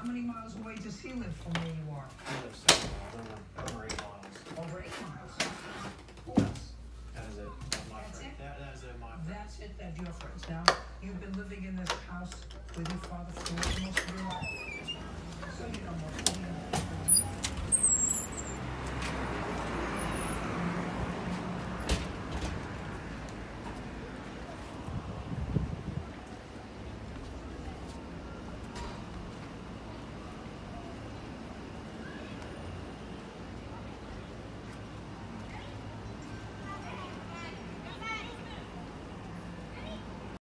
How many miles away does he live from where you are? He lives 7 miles, over 8 miles. Over 8 miles. Who else? That is it. My That's friend. it? That is it, my friend. That's it, that's your friends. Now, you've been living in this house with your father for most of your life. So you know most of